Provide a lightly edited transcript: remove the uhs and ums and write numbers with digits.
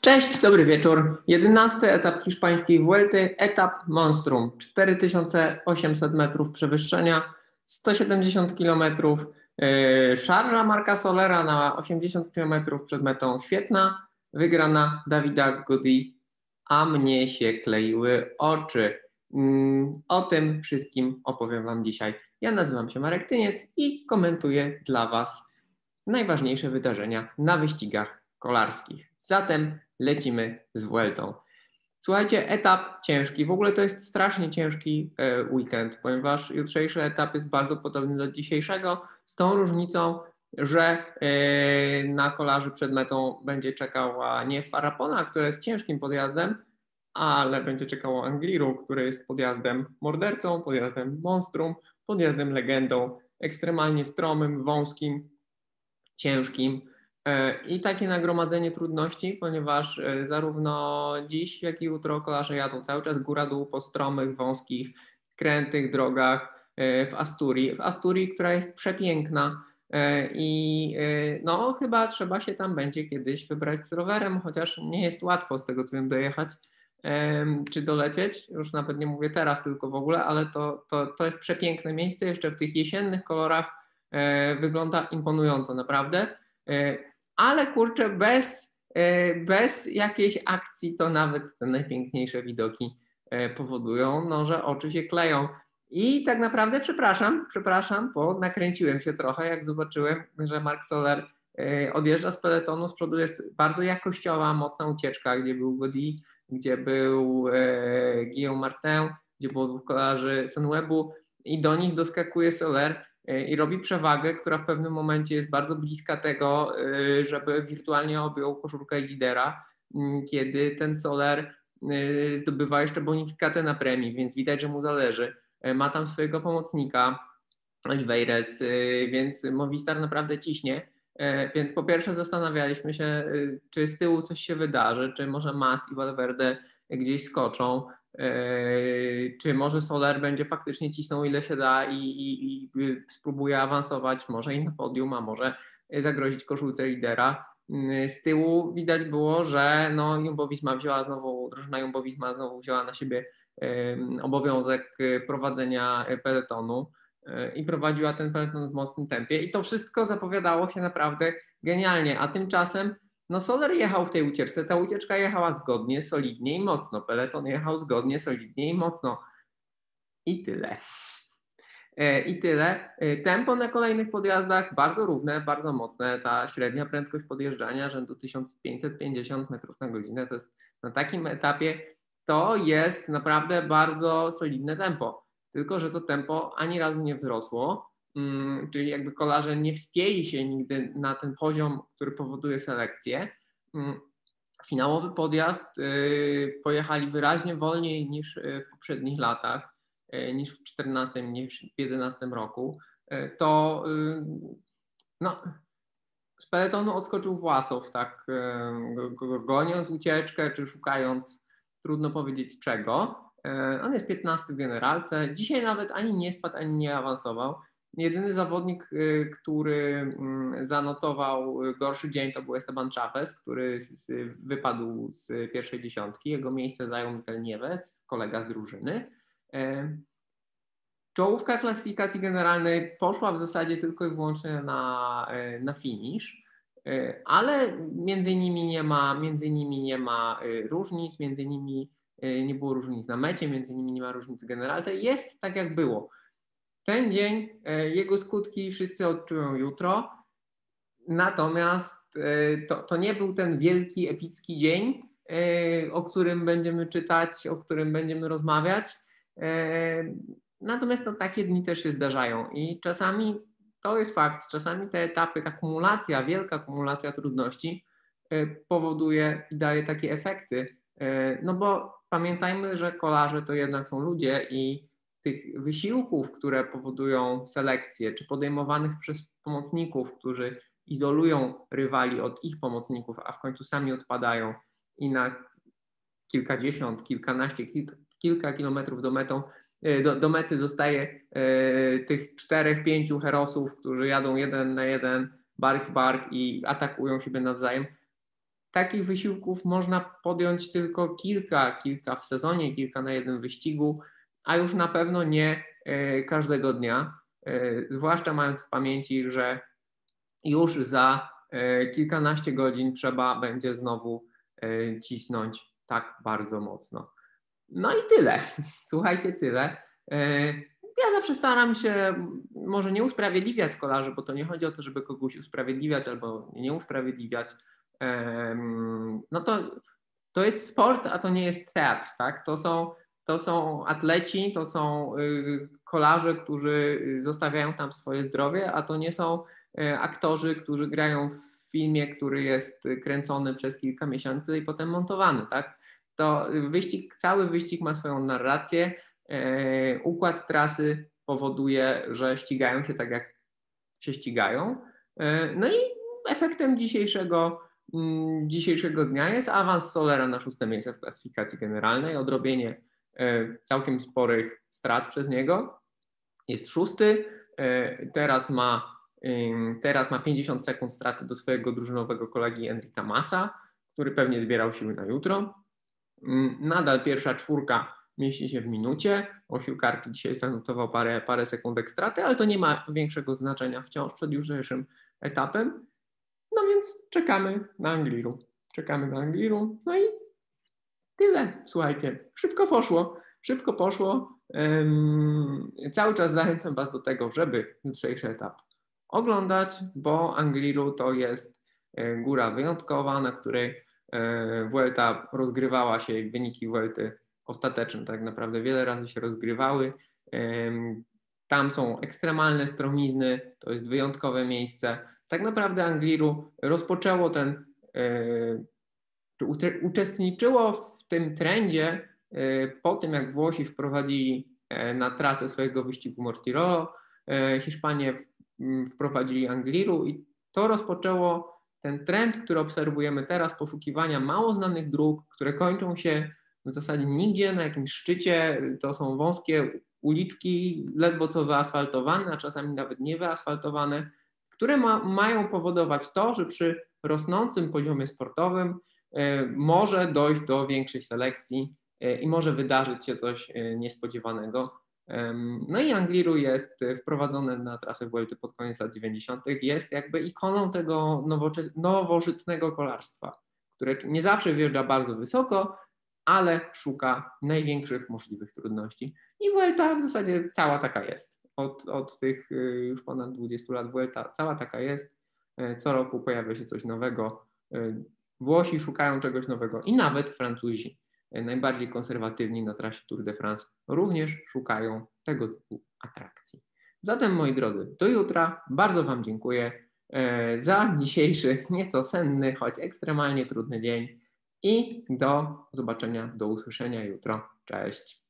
Cześć, dobry wieczór. 11 etap hiszpańskiej Vuelty, etap Monstrum. 4800 metrów przewyższenia, 170 kilometrów. Szarża Marca Solera na 80 kilometrów przed metą. Świetna wygrana Davida Gaudy, a mnie się kleiły oczy. O tym wszystkim opowiem Wam dzisiaj. Ja nazywam się Marek Tyniec i komentuję dla Was najważniejsze wydarzenia na wyścigach kolarskich. Zatem lecimy z Vueltą. Słuchajcie, etap ciężki. W ogóle to jest strasznie ciężki weekend, ponieważ jutrzejszy etap jest bardzo podobny do dzisiejszego, z tą różnicą, że na kolarzy przed metą będzie czekała nie Farapona, która jest ciężkim podjazdem, ale będzie czekało Angliru, który jest podjazdem mordercą, podjazdem monstrum, podjazdem legendą, ekstremalnie stromym, wąskim, ciężkim. I takie nagromadzenie trudności, ponieważ zarówno dziś, jak i jutro kolarze jadą cały czas góra-dół po stromych, wąskich, krętych drogach w Asturii. W Asturii, która jest przepiękna i no chyba trzeba się tam będzie kiedyś wybrać z rowerem, chociaż nie jest łatwo z tego co wiem dojechać czy dolecieć. Już nawet nie mówię teraz tylko w ogóle, ale to jest przepiękne miejsce. Jeszcze w tych jesiennych kolorach wygląda imponująco naprawdę. Ale kurczę, bez jakiejś akcji to nawet te najpiękniejsze widoki powodują, no, że oczy się kleją. I tak naprawdę przepraszam, bo nakręciłem się trochę, jak zobaczyłem, że Marc Soler odjeżdża z peletonu. Z przodu jest bardzo jakościowa, mocna ucieczka, gdzie był Gaudy, gdzie był Guillaume Martin, gdzie było dwóch kolarzy Sunwebu i do nich doskakuje Soler i robi przewagę, która w pewnym momencie jest bardzo bliska tego, żeby wirtualnie objął koszulkę lidera, kiedy ten Soler zdobywa jeszcze bonifikatę na premii, więc widać, że mu zależy. Ma tam swojego pomocnika, Oliveires, więc Movistar naprawdę ciśnie. Więc po pierwsze zastanawialiśmy się, czy z tyłu coś się wydarzy, czy może Mas i Valverde gdzieś skoczą, czy może Soler będzie faktycznie cisnął ile się da i spróbuje awansować może i na podium, a może zagrozić koszulce lidera. Z tyłu widać było, że no drużyna Jumbo-Visma znowu wzięła na siebie obowiązek prowadzenia peletonu i prowadziła ten peleton w mocnym tempie i to wszystko zapowiadało się naprawdę genialnie, a tymczasem no Soler jechał w tej ucieczce, ta ucieczka jechała zgodnie, solidnie i mocno, peleton jechał zgodnie, solidnie i mocno i tyle. I tyle. Tempo na kolejnych podjazdach bardzo równe, bardzo mocne. Ta średnia prędkość podjeżdżania rzędu 1550 metrów na godzinę to jest na takim etapie to jest naprawdę bardzo solidne tempo. Tylko że to tempo ani razu nie wzrosło, czyli jakby kolarze nie wspięli się nigdy na ten poziom, który powoduje selekcję. Finałowy podjazd pojechali wyraźnie wolniej niż w poprzednich latach, niż w 2014, niż w 2011 roku. To no, z peletonu odskoczył Własow, tak goniąc ucieczkę, czy szukając, trudno powiedzieć czego. On jest 15 w generalce. Dzisiaj nawet ani nie spadł, ani nie awansował. Jedyny zawodnik, który zanotował gorszy dzień, to był Esteban Chavez, który wypadł z pierwszej dziesiątki. Jego miejsce zajął Mikel Nieves, kolega z drużyny. Czołówka klasyfikacji generalnej poszła w zasadzie tylko i wyłącznie na finish, ale między nimi nie ma różnic, między nimi nie było różnic na mecie, między nimi nie ma różnic w generalce. Jest tak jak było. Ten dzień, jego skutki wszyscy odczują jutro, natomiast to nie był ten wielki, epicki dzień, o którym będziemy czytać, o którym będziemy rozmawiać. Natomiast takie dni też się zdarzają i czasami to jest fakt, czasami te etapy, ta kumulacja, wielka kumulacja trudności powoduje i daje takie efekty, no bo pamiętajmy, że kolarze to jednak są ludzie i tych wysiłków, które powodują selekcję, czy podejmowanych przez pomocników, którzy izolują rywali od ich pomocników, a w końcu sami odpadają i na kilkadziesiąt, kilkanaście, kilka kilometrów do mety zostaje tych 4-5 herosów, którzy jadą jeden na jeden, bark w bark i atakują siebie nawzajem. takich wysiłków można podjąć tylko kilka w sezonie, kilka na jednym wyścigu, a już na pewno nie każdego dnia, zwłaszcza mając w pamięci, że już za kilkanaście godzin trzeba będzie znowu cisnąć tak bardzo mocno. No i tyle. Słuchajcie, tyle. Ja zawsze staram się może nie usprawiedliwiać kolarzy, bo to nie chodzi o to, żeby kogoś usprawiedliwiać albo nie usprawiedliwiać. No to jest sport, a to nie jest teatr, tak? To są atleci, to są kolarze, którzy zostawiają tam swoje zdrowie, a to nie są aktorzy, którzy grają w filmie, który jest kręcony przez kilka miesięcy i potem montowany, tak? To cały wyścig ma swoją narrację. Układ trasy powoduje, że ścigają się tak, jak się ścigają. No i efektem dzisiejszego dnia jest awans Solera na 6. miejsce w klasyfikacji generalnej, odrobienie całkiem sporych strat przez niego. Jest 6. Teraz ma 50 sekund straty do swojego drużynowego kolegi Enrica Masa, który pewnie zbierał siły na jutro. Nadal pierwsza czwórka mieści się w minucie. Osiu Karty dzisiaj zanotował parę sekundek straty, ale to nie ma większego znaczenia wciąż przed jutrzejszym etapem. No więc czekamy na Angliru. No i tyle. Słuchajcie, szybko poszło. Cały czas zachęcam Was do tego, żeby jutrzejszy etap oglądać, bo Angliru to jest góra wyjątkowa, na której Vuelta rozgrywała się i wyniki Vuelty ostateczne tak naprawdę wiele razy się rozgrywały. Tam są ekstremalne stromizny, to jest wyjątkowe miejsce. Tak naprawdę Angliru rozpoczęło uczestniczyło w tym trendzie po tym, jak Włosi wprowadzili na trasę swojego wyścigu Mortirolo, Hiszpanie wprowadzili Angliru i to rozpoczęło ten trend, który obserwujemy teraz, poszukiwania mało znanych dróg, które kończą się w zasadzie nigdzie, na jakimś szczycie. To są wąskie uliczki, ledwo co wyasfaltowane, a czasami nawet nie wyasfaltowane, które mają powodować to, że przy rosnącym poziomie sportowym może dojść do większej selekcji i może wydarzyć się coś niespodziewanego. No i Angliru jest wprowadzone na trasę Vuelty pod koniec lat 90. Jest jakby ikoną tego nowożytnego kolarstwa, które nie zawsze wjeżdża bardzo wysoko, ale szuka największych możliwych trudności. I Vuelta w zasadzie cała taka jest. Od tych już ponad 20 lat Vuelta cała taka jest. Co roku pojawia się coś nowego. Włosi szukają czegoś nowego i nawet Francuzi, najbardziej konserwatywni na trasie Tour de France, również szukają tego typu atrakcji. Zatem, moi drodzy, do jutra. Bardzo Wam dziękuję za dzisiejszy, nieco senny, choć ekstremalnie trudny dzień i do zobaczenia, do usłyszenia jutro. Cześć.